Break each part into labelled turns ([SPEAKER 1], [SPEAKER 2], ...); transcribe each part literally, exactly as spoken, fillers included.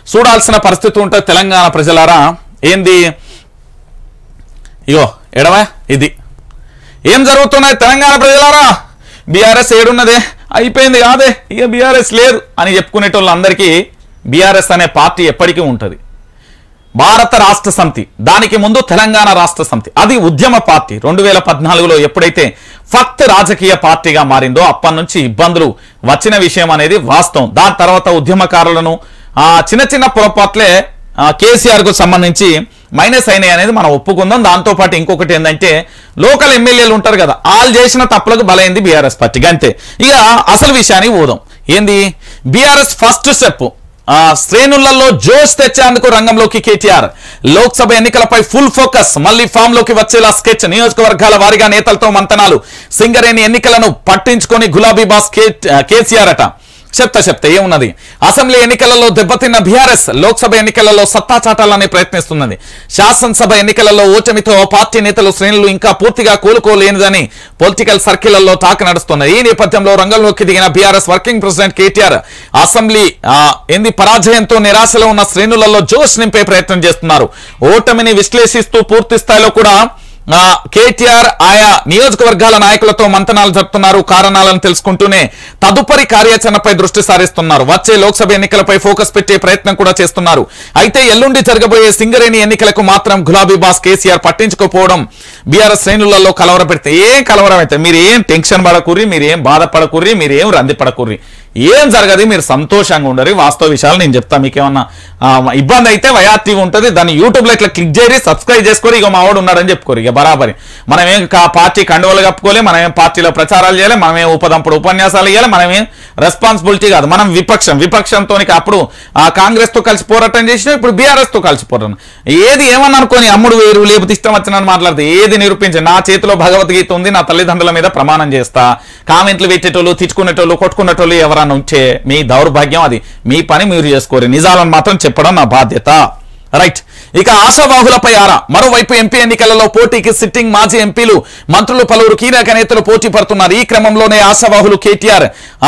[SPEAKER 1] చూడాల్సిన పరిస్థితి ఉంటుంది తెలంగాణ ప్రజలారా. ఏంది ఇగో ఎడవా ఇది ఏం జరుగుతున్నాయి తెలంగాణ ప్రజలారా? బీఆర్ఎస్ ఏడున్నదే, అయిపోయింది కాదే, ఇక బీఆర్ఎస్ లేదు అని చెప్పుకునేటోళ్ళందరికీ బీఆర్ఎస్ అనే పార్టీ ఎప్పటికీ ఉంటుంది. భారత రాష్ట్ర సమితి, దానికి ముందు తెలంగాణ రాష్ట్ర సమితి, అది ఉద్యమ పార్టీ. రెండు వేల పద్నాలుగులో ఎప్పుడైతే ఫక్త్ రాజకీయ పార్టీగా మారిందో అప్పటి నుంచి ఇబ్బందులు వచ్చిన విషయం అనేది వాస్తవం. దాని తర్వాత ఉద్యమకారులను ఆ చిన్న చిన్న పొరపాట్లే కేసీఆర్ కు సంబంధించి మైనస్ అయినాయి అనేది మనం ఒప్పుకుందాం. దాంతోపాటు ఇంకొకటి ఏంటంటే లోకల్ ఎమ్మెల్యేలు ఉంటారు కదా, వాళ్ళు చేసిన తప్పులకు బలైంది బీఆర్ఎస్ పార్టీకి అంతే. ఇక అసలు విషయానికి పోదాం. ఏంది బీఆర్ఎస్ ఫస్ట్ స్టెప్, శ్రేణులలో జోష్ తెచ్చేందుకు రంగంలోకి కేటీఆర్. లోక్సభ ఎన్నికలపై ఫుల్ ఫోకస్, మళ్లీ ఫామ్ లోకి వచ్చేలా స్కెచ్, నియోజకవర్గాల వారీగా నేతలతో మంతనాలు, సింగరేణి ఎన్నికలను పట్టించుకొని గులాబీ బాస్ కేసీఆర్ అట. చెప్తా చెప్తా ఏమున్నది. అసెంబ్లీ ఎన్నికలలో దెబ్బతిన్న బీఆర్ఎస్ లోక్సభ ఎన్నికలలో సత్తా చాటాలని ప్రయత్నిస్తున్నది. శాసనసభ ఎన్నికలలో ఓటమితో పార్టీ నేతలు శ్రేణులు ఇంకా పూర్తిగా కోలుకోలేనిదని పొలిటికల్ సర్కిళ్లలో టాక్ నడుస్తున్నది. ఈ నేపథ్యంలో రంగంలోకి దిగిన BRS working president KTR assembly ఏంది పరాజయంతో నిరాశలో ఉన్న శ్రేణులలో జోష్ నింపే ప్రయత్నం చేస్తున్నారు. ఓటమిని విశ్లేషిస్తూ పూర్తి స్థాయిలో కూడా కేటీఆర్ ఆయా నియోజకవర్గాల నాయకులతో మంతనాలు జరుపుతున్నారు. కారణాలను తెలుసుకుంటూనే తదుపరి కార్యాచరణపై దృష్టి సారిస్తున్నారు. వచ్చే లోక్సభ ఎన్నికలపై ఫోకస్ పెట్టే ప్రయత్నం కూడా చేస్తున్నారు. అయితే ఎల్లుండి జరగబోయే సింగరేణి ఎన్నికలకు మాత్రం గులాబీ బాస్ కేసీఆర్ పట్టించుకోకపోవడం బీఆర్ఎస్ శ్రేణులలో కలవర పెడితే ఏం కలవరం అయితే మీరు ఏం టెన్షన్ పడకుర్రి, మీరు ఏం బాధపడకుర్రి, మీరు ఏం రంది పడకుర్రి, ఏం జరగదు, మీరు సంతోషంగా ఉండరు. వాస్తవ విషయాలు నేను చెప్తా. మీకేమన్నా ఇబ్బంది అయితే వైఆర్టీవీ ఉంటుంది, దాన్ని యూట్యూబ్లో ఇట్లా క్లిక్ చేసి సబ్స్క్రైబ్ చేసుకొని ఇక మా వాడు ఉన్నాడని చెప్పుకోరు. ఇక బరాబరి మనమేం పార్టీ కండువలు కప్పుకోలే, మనమేం పార్టీలో ప్రచారాలు చేయాలి, మనమేం ఉపదంపుడు ఉపన్యాసాలు ఇవ్వాలి, మనమేం రెస్పాన్సిబిలిటీ కాదు. మనం విపక్షం, విపక్షంతో అప్పుడు ఆ కాంగ్రెస్ తో కలిసి పోరాటం చేసినాం, ఇప్పుడు బీఆర్ఎస్ తో కలిసి పోరాటం. ఏది ఏమన్నా అనుకోని అమ్ముడు వేరు లేకపోతే ఇష్టం వచ్చినని మాట్లాడితే ఏది నిరూపించి నా చేతిలో భగవద్గీత ఉంది, నా తల్లిదండ్రుల మీద ప్రమాణం చేస్తా. కామెంట్లు పెట్టేటోళ్ళు, తిట్టుకునేటోళ్ళు, కొట్టుకునేటోళ్ళు ఎవరన్నా ఉంటే మీ దౌర్భాగ్యం, అది మీ పని మీరు చేసుకోరు. నిజాలను మాత్రం చెప్పడం నా బాధ్యత. రైట్. ఇక ఆశావాహులపై ఆరా. మరోవైపు ఎంపీ ఎన్నికలలో పోటీకి సిట్టింగ్ మాజీ ఎంపీలు, మంత్రులు, పలువురు కీలక నేతలు పోటీ పడుతున్నారు. ఈ క్రమంలోనే ఆశావాహులు కేటీఆర్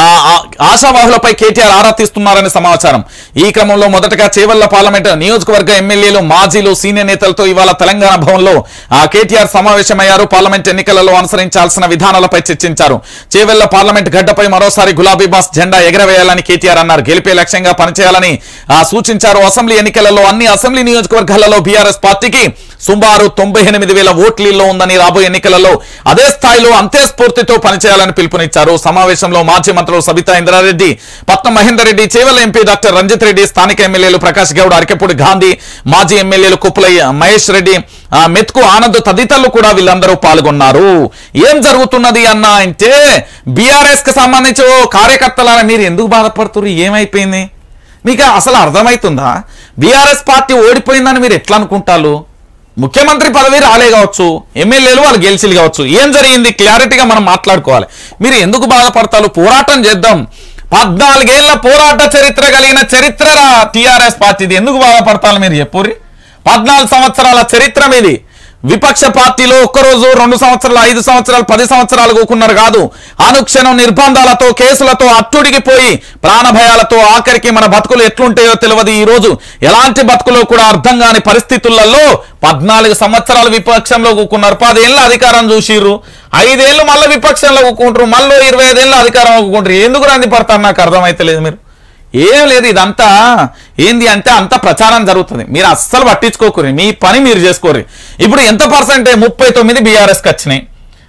[SPEAKER 1] ఆశావాహులపై కేటీఆర్ ఆరా తీస్తున్నారని సమాచారం. ఈ క్రమంలో మొదటగా చేవెళ్ల పార్లమెంట్ నియోజకవర్గ ఎమ్మెల్యేలు, మాజీలు, సీనియర్ నేతలతో ఇవాళ తెలంగాణ భవన్లో కేటీఆర్ సమావేశమయ్యారు. పార్లమెంట్ ఎన్నికలలో అనుసరించాల్సిన విధానాలపై చర్చించారు. చేవెళ్ల పార్లమెంట్ గడ్డపై మరోసారి గులాబీ బాస్ జెండా ఎగరవేయాలని కేటీఆర్ అన్నారు. గెలిపే లక్ష్యంగా పనిచేయాలని సూచించారు. అసెంబ్లీ ఎన్నికలలో అన్ని అసెంబ్లీ నియోజకవర్గాలలో బీఆర్ఎస్ పార్టీకి సుమారు తొంభై ఎనిమిది వేల ఓట్లీల్లో ఉందని, రాబోయే ఎన్నికలలో అదే స్థాయిలో అంతే స్ఫూర్తితో పనిచేయాలని పిలుపునిచ్చారు. సమావేశంలో మాజీ మంత్రులు సబితా ఇంద్రారెడ్డి, పట్నం మహేందర్ రెడ్డి, చేవెళ్ల ఎంపీ డాక్టర్ రంజిత్ రెడ్డి, స్థానిక ఎమ్మెల్యేలు ప్రకాష్ గౌడ్, అరకెపూడి గాంధీ, మాజీ ఎమ్మెల్యేలు కుప్పలయ్య మహేష్ రెడ్డి, మెత్కు ఆనంద్ తదితరులు కూడా వీళ్ళందరూ పాల్గొన్నారు. ఏం జరుగుతున్నది అన్న అంటే బీఆర్ఎస్ కి సంబంధించి కార్యకర్తల మీరు ఎందుకు బాధపడుతున్నారు? ఏమైపోయింది మీకు అసలు అర్థమవుతుందా? బీఆర్ఎస్ పార్టీ ఓడిపోయిందని మీరు ఎట్లా అనుకుంటారు? ముఖ్యమంత్రి పదవి రాలే కావచ్చు, ఎమ్మెల్యేలు వాళ్ళు గెలిచిలు కావచ్చు, ఏం జరిగింది క్లారిటీగా మనం మాట్లాడుకోవాలి. మీరు ఎందుకు బాధపడతారు? పోరాటం చేద్దాం. పద్నాలుగేళ్ల పోరాట చరిత్ర కలిగిన చరిత్ర టీఆర్ఎస్ పార్టీది. ఎందుకు బాధపడతారు మీరు చెప్పుర్రి? పద్నాలుగు సంవత్సరాల చరిత్ర మీది. విపక్ష పార్టీలో ఒక్కరోజు, రెండు సంవత్సరాలు, ఐదు సంవత్సరాలు, పది సంవత్సరాలు కూకున్నారు కాదు. అనుక్షణం నిర్బంధాలతో, కేసులతో అట్టుడిగిపోయి ప్రాణభయాలతో ఆఖరికి మన బతుకులు ఎట్లుంటాయో తెలియదు. ఈ రోజు ఎలాంటి బతుకులో కూడా అర్థం కాని పరిస్థితులలో పద్నాలుగు సంవత్సరాలు విపక్షంలో కూకున్నారు. పదేళ్ళు అధికారం చూసిర్రు, ఐదేళ్లు మళ్ళీ విపక్షంలో కూకుంటారు, మళ్ళీ ఇరవై ఐదేళ్ళు అధికారంలో కూకుంటారు. ఎందుకు రంది పడతారు నాకు అర్థమైతలేదు. మీరు ఏం లేదు, ఇదంతా ఏంది అంటే అంత ప్రచారం జరుగుతుంది. మీరు అస్సలు పట్టించుకోకూరి, మీ పని మీరు చేసుకోరు. ఇప్పుడు ఎంత పర్సెంటేజ్? ముప్పై తొమ్మిది బీఆర్ఎస్కి వచ్చినాయి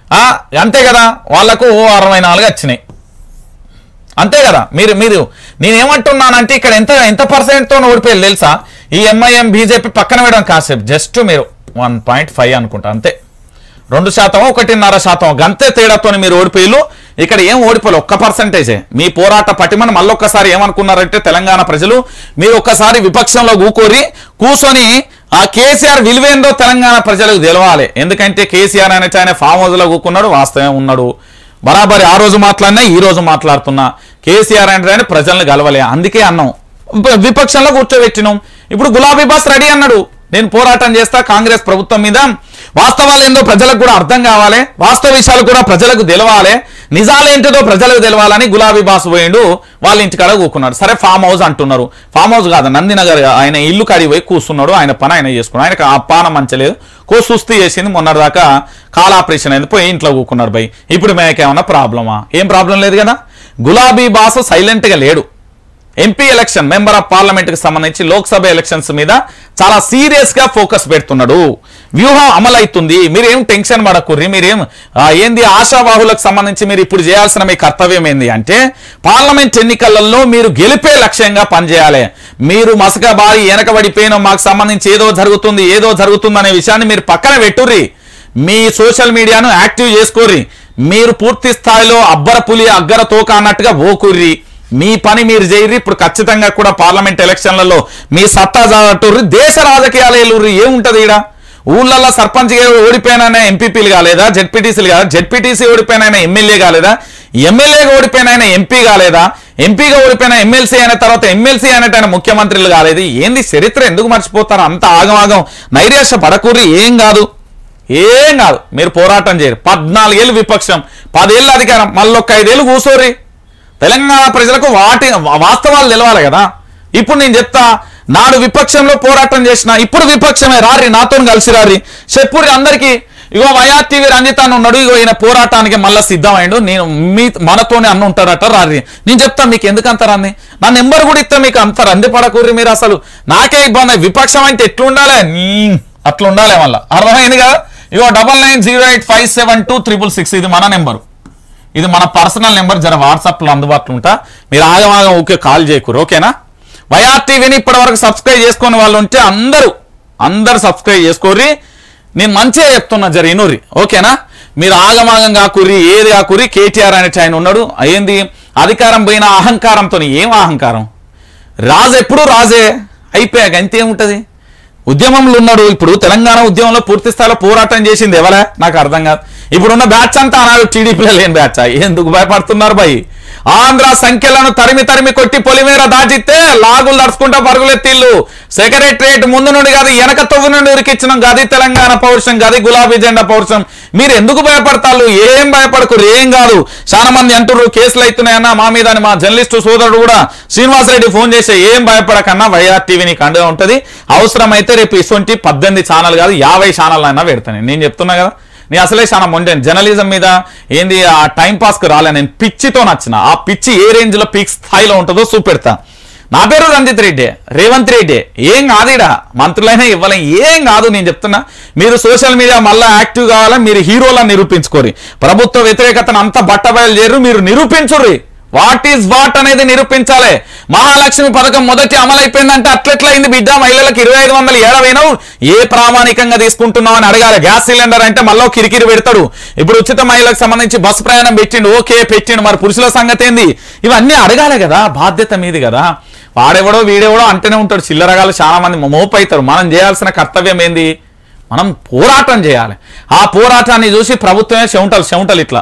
[SPEAKER 1] అంతే కదా, వాళ్లకు అరవై నాలుగు వచ్చినాయి అంతే కదా. మీరు మీరు నేనేమంటున్నానంటే ఇక్కడ ఎంత ఎంత పర్సెంట్తో ఓడిపోయారు తెలుసా? ఈ ఎంఐఎం బీజేపీ పక్కన వేయడం కాసేపు జస్ట్ మీరు వన్ పాయింట్ ఫైవ్ అనుకుంటా అంతే. రెండు శాతం ఒకటిన్నర శాతం గంతే తేడాతో మీరు ఓడిపోయిలు. ఇక్కడ ఏం ఓడిపోలే, ఒక్క పర్సెంటేజే. మీ పోరాట పటిమను మళ్ళొక్కసారి ఏమనుకున్నారంటే తెలంగాణ ప్రజలు, మీరు ఒక్కసారి విపక్షంలో కూకోరి కూర్చొని ఆ కేసీఆర్ విలువేందో తెలంగాణ ప్రజలకు తెలవాలి. ఎందుకంటే కేసీఆర్ అనే ఆయన ఫామ్ హౌస్ లో కూకున్నాడు, వాస్తవం ఉన్నాడు, బరాబరి ఆ రోజు మాట్లాడినా ఈ రోజు మాట్లాడుతున్నా. కేసీఆర్ అంటే ఆయన ప్రజలను గెలవలే, అందుకే అన్నాం విపక్షంలో కూర్చోబెట్టినాం. ఇప్పుడు గులాబీ బాస్ రెడీ అన్నాడు, నేను పోరాటం చేస్తా కాంగ్రెస్ ప్రభుత్వం మీద, వాస్తవాలు ఏందో ప్రజలకు కూడా అర్థం కావాలి, వాస్తవ విషయాలు కూడా ప్రజలకు తెలవాలి, నిజాలేంటిదో ప్రజలకు తెలవాలని గులాబీ బాసు పోయిండు, వాళ్ళ ఇంటికాడ కూకున్నాడు. సరే ఫామ్ హౌస్ అంటున్నారు, ఫామ్ హౌస్ కాదు నందినగర్, ఆయన ఇల్లు కాడికి పోయి కూర్చున్నాడు, ఆయన పని ఆయన చేసుకున్నాడు. ఆయనకు ఆ పానం మంచలేదు, కో సుస్థి చేసింది, మొన్నటిదాకా కాల్ ఆపరేషన్ అయింది, పోయి ఇంట్లో కూకున్నాడు. భయ్ ఇప్పుడు మేకేమన్నా ప్రాబ్లమా? ఏం ప్రాబ్లం లేదు కదా. గులాబీ బాసు సైలెంట్గా లేడు. MP election, member of parliament కి సంబంధించి లోక్సభ ఎలక్షన్స్ మీద చాలా సీరియస్ గా ఫోకస్ పెడుతున్నాడు. వ్యూహం అమలవుతుంది, మీరేం టెన్షన్ పడకుర్రి, మీరేం ఏంది ఆశావాహులకు సంబంధించి మీరు ఇప్పుడు చేయాల్సిన మీ కర్తవ్యం ఏంది అంటే పార్లమెంట్ ఎన్నికలలో మీరు గెలిపే లక్ష్యంగా పనిచేయాలి. మీరు మసక బారి వెనకబడిపోయిన మాకు సంబంధించి ఏదో జరుగుతుంది ఏదో జరుగుతుంది అనే విషయాన్ని మీరు పక్కన పెట్టుర్రి, మీ సోషల్ మీడియాను యాక్టివ్ చేసుకోర్రి, మీరు పూర్తి స్థాయిలో అబ్బర పులి అగ్గర తోక అన్నట్టుగా ఓకుర్రి, మీ పని మీరు చేయరు. ఇప్పుడు ఖచ్చితంగా కూడా పార్లమెంట్ ఎలక్షన్లలో మీ సత్తా చాటుర్రి, దేశ రాజకీయాలు ఏలుర్రి. ఏముంటది ఈడ? ఊళ్ళల్లో సర్పంచ్ ఓడిపోయిన ఎంపీపీలు కాలేదా, జెడ్పీటీసీలు కాదా, జెడ్పీటీసీ ఓడిపోయిన ఎమ్మెల్యే కాలేదా, ఎమ్మెల్యేగా ఓడిపోయిన ఎంపీ కాలేదా, ఎంపీగా ఓడిపోయిన ఎమ్మెల్సీ అయిన తర్వాత ఎమ్మెల్సీ అయినట్టు ముఖ్యమంత్రులు కాలేదు. ఏంది చరిత్ర ఎందుకు మర్చిపోతారు? అంత ఆగమాగం నైరాశ్య పడకూర్రి. ఏం కాదు ఏం కాదు, మీరు పోరాటం చేయరు. పద్నాలుగేళ్ళు విపక్షం, పదేళ్ళు అధికారం, మళ్ళొక్క ఐదేళ్ళు కూసోర్రి. తెలంగాణ ప్రజలకు వాటి వాస్తవాలు తెలవాలి కదా. ఇప్పుడు నేను చెప్తా, నాడు విపక్షంలో పోరాటం చేసిన, ఇప్పుడు విపక్షమే, రారి నాతో కలిసి రారి, చెప్పుర్రి అందరికీ. ఇగో వైఆర్టీవీ రంజిత్ అని ఉన్నాడు, ఇగో ఈయన పోరాటానికి మళ్ళీ సిద్ధమైండు, నేను మీ మనతోనే అన్న ఉంటాడట, రారి నేను చెప్తా మీకు ఎందుకు అంతరాన్ని, నా నెంబర్ కూడా ఇస్తే మీకు అంత రంది పడకూర్రి మీరు. అసలు నాకే ఇబ్బంది, విపక్షం అంటే ఎట్లుండాలి, అట్లా ఉండాలి. మళ్ళీ అర్థమైంది కదా. ఇగో double nine zero eight five seven two triple six ఇది మన నెంబరు, ఇది మన పర్సనల్ నెంబర్. జర వాట్సాప్లో అందుబాటులో ఉంటా, మీరు ఆగమాగం ఓకే కాల్ చేయకూరు, ఓకేనా. వైఆర్టీవీని ఇప్పటి వరకు సబ్స్క్రైబ్ చేసుకునే వాళ్ళు ఉంటే అందరూ అందరు సబ్స్క్రైబ్ చేసుకోర్రి. నేను మంచిగా చెప్తున్నా, జర ఇనుర్రి, ఓకేనా. మీరు ఆగమాగం కాకుర్రి, ఏది కాకుర్రి. కేటీఆర్ అనే ఆయన ఉన్నాడు, ఏంది అధికారం పోయిన అహంకారంతో. ఏం అహంకారం? రాజు ఎప్పుడు రాజే, అయిపోయాక అంతేముంటది. ఉద్యమంలో ఉన్నాడు, ఇప్పుడు తెలంగాణ ఉద్యమంలో పూర్తి స్థాయిలో పోరాటం చేసింది ఎవరా నాకు అర్థం కాదు. ఇప్పుడున్న బ్యాచ్ అంతా అన్నాడు టీడీపీలో లేని బ్యాచ్. ఎందుకు భయపడుతున్నారు భయ్? ఆంధ్ర సంఖ్యలను తరిమి తరిమి కొట్టి పొలిమేర దాటితే లాగులు నడుచుకుంటా పరుగులెత్తిళ్ళు. సెక్రటరియట్ ముందు నుండి కాదు వెనక తొవ్వు నుండి ఉరికిచ్చినాం. గది తెలంగాణ పౌరుషం, గది గులాబీ జెండా పౌరుషం. మీరు ఎందుకు భయపడతారు? ఏం భయపడకురు, ఏం కాదు. చాలా మంది అంటున్నారు కేసులు అవుతున్నాయన్నా మా మీద అని. మా జర్నలిస్టు సోదరుడు కూడా శ్రీనివాసరెడ్డి ఫోన్ చేసే, ఏం భయపడకన్నా వైఆర్టీవీ నీకు అండగా ఉంటుంది. అవసరమైతే రేపు ఇటువంటి పద్దెనిమిది ఛానల్ కాదు యాభై ఛానల్ అయినా పెడతాను. నేను చెప్తున్నా కదా, నేను అసలే చాలా మొండాను జర్నలిజం మీద. ఏంది ఆ టైం పాస్కి రాలే, నేను పిచ్చితో నచ్చిన. ఆ పిచ్చి ఏ రేంజ్లో పీక్ స్థాయిలో ఉంటుందో చూపెడతా. నా పేరు రంజిత్ రెడ్డి, రేవంత్ రెడ్డి. ఏం కాదు ఇడా, మంత్రులైనా ఇవ్వలేం, ఏం కాదు. నేను చెప్తున్నా, మీరు సోషల్ మీడియా మళ్ళీ యాక్టివ్ కావాలా, మీరు హీరోలా నిరూపించుకోరి. ప్రభుత్వ వ్యతిరేకతను అంతా బట్టబయలు చేయరు, మీరు నిరూపించుర్రి. వాట్ ఈజ్ వాట్ అనేది నిరూపించాలి. మహాలక్ష్మి పథకం మొదటి అమలైపోయిందంటే అట్లెట్లా అయింది బిడ్డ, మహిళలకు ఇరవై ఐదు వందలు ఏడవైనావు, ఏ ప్రామాణికంగా తీసుకుంటున్నావు అని అడగాలి. గ్యాస్ సిలిండర్ అంటే మళ్ళీ కిరికిరి పెడతాడు. ఇప్పుడు ఉచిత మహిళలకు సంబంధించి బస్సు ప్రయాణం పెట్టిండు, ఓకే పెట్టిండు, మరి పురుషుల సంగతి ఏంది? ఇవన్నీ అడగాలి కదా, బాధ్యత మీది కదా. వాడెవడో వీడెవడో అంటేనే ఉంటాడు. చిల్లరగాలు చాలా మంది మోపు అవుతారు. మనం చేయాల్సిన కర్తవ్యం ఏంది? మనం పోరాటం చేయాలి. ఆ పోరాటాన్ని చూసి ప్రభుత్వమే చెమటలు చెమటలు ఇట్లా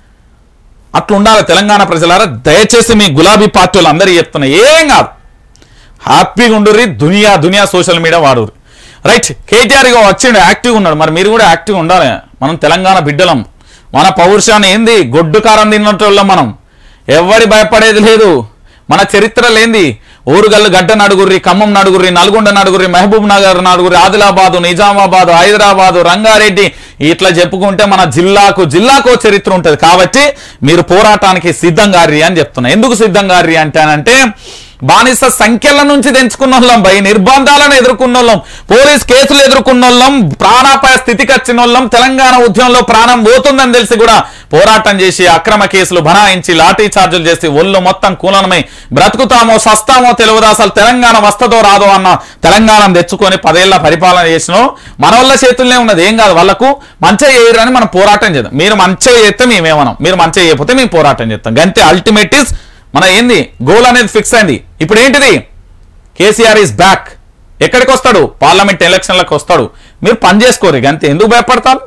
[SPEAKER 1] అట్లా ఉండాలి. తెలంగాణ ప్రజలారా దయచేసి మీ గులాబీ పార్టీ వాళ్ళు అందరూ చెప్తున్నా, ఏం కాదు, హ్యాపీగా ఉండుర్రి. దునియా దునియా సోషల్ మీడియా వాడుర్రి. రైట్, కేటీఆర్ ఇక వచ్చిండు, యాక్టివ్గా ఉన్నాడు. మరి మీరు కూడా యాక్టివ్గా ఉండాలి. మనం తెలంగాణ బిడ్డలం, మన పౌరుషాన్ని ఏంది గొడ్డు కారం తిన్నట్టు మనం, ఎవరి భయపడేది లేదు. మన చరిత్ర లేంది, ఓరుగల్లు గడ్డ నడుగుర్రి, ఖమ్మం నడుగుర్రి, నల్గొండ నడుగుర్రి, మహబూబ్ నగర్ నడుగుర్రి, ఆదిలాబాదు, నిజామాబాదు, హైదరాబాదు, రంగారెడ్డి, ఇట్లా చెప్పుకుంటే మన జిల్లాకు జిల్లాకు చరిత్ర ఉంటుంది. కాబట్టి మీరు పోరాటానికి సిద్ధంగా అని చెప్తున్నా. ఎందుకు సిద్ధంగా అంటానంటే, బానిస సంఖ్యల నుంచి తెంచుకున్న వాళ్ళం, భయ నిర్బంధాలను ఎదుర్కొన్న వాళ్ళం, పోలీస్ కేసులు ఎదుర్కొన్న వాళ్ళం, ప్రాణాపాయ స్థితికి వచ్చిన వాళ్ళం, తెలంగాణ ఉద్యమంలో ప్రాణం పోతుందని తెలిసి కూడా పోరాటం చేసి అక్రమ కేసులు బనాయించి లాఠీ చార్జీలు చేసి ఒళ్ళు మొత్తం కూలనమై బ్రతుకుతామో సస్తామో తెలియదు. అసలు తెలంగాణ వస్తదో రాదో అన్న తెలంగాణ తెచ్చుకొని పదేళ్ల పరిపాలన చేసిన మన వాళ్ళ చేతుల్లోనే ఉన్నది. ఏం కాదు, వాళ్ళకు మంచిగా చేయరని మనం పోరాటం చేద్దాం. మీరు మంచిగా చేస్తే మేమేమనం, మీరు మంచిగా చేయకపోతే మేము పోరాటం చేస్తాం. గంతే. అల్టిమేట్ ఇస్ మన ఏంది గోల్ అనేది ఫిక్స్ అయింది. ఇప్పుడు ఏంటిది? KCR is back. ఎక్కడికి వస్తాడు? పార్లమెంట్ ఎలక్షన్లకు వస్తాడు. మీరు పని చేసుకోరు. అంతే. ఎందుకు భయపడతారు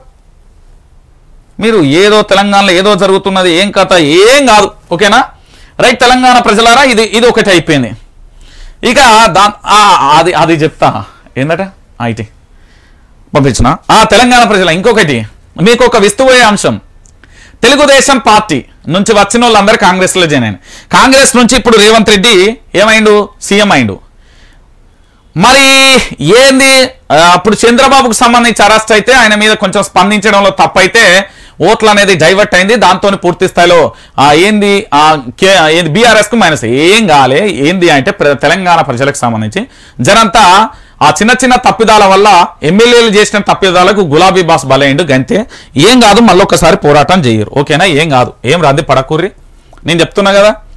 [SPEAKER 1] మీరు? ఏదో తెలంగాణలో ఏదో జరుగుతున్నది, ఏం కథ, ఏం కాదు. ఓకేనా? రైట్. తెలంగాణ ప్రజలారా, ఇది ఇది ఒకటి అయిపోయింది. ఇక దా అది అది చెప్తా ఏందట ఐటీ పంపించిన ఆ తెలంగాణ ప్రజల ఇంకొకటి మీకు ఒక విస్తుపోయే అంశం. తెలుగుదేశం పార్టీ నుంచి వచ్చిన వాళ్ళందరూ కాంగ్రెస్లో జాయిన్ అయిన. కాంగ్రెస్ నుంచి ఇప్పుడు రేవంత్ రెడ్డి ఏమైండు, సీఎం అయిండు. మరి ఏంది అప్పుడు చంద్రబాబుకు సంబంధించి అరెస్ట్ అయితే ఆయన మీద కొంచెం స్పందించడంలో తప్పైతే ఓట్లు అనేది డైవర్ట్ అయింది. దాంతో పూర్తి స్థాయిలో ఏంది ఏంది బీఆర్ఎస్కు మైనస్. ఏం కాలే ఏంది అంటే తెలంగాణ ప్రజలకు సంబంధించి జనంతా ఆ చిన్న చిన్న తప్పిదాల వల్ల ఎమ్మెల్యేలు చేసిన తప్పిదాలకు గులాబీ బాస్ బలైండు గంతే. ఏం కాదు, మళ్ళీ ఒకసారి పోరాటం చేయరు. ఓకేనా, ఏం కాదు, ఏం రంది పడకూర్రి, నేను చెప్తున్నా కదా.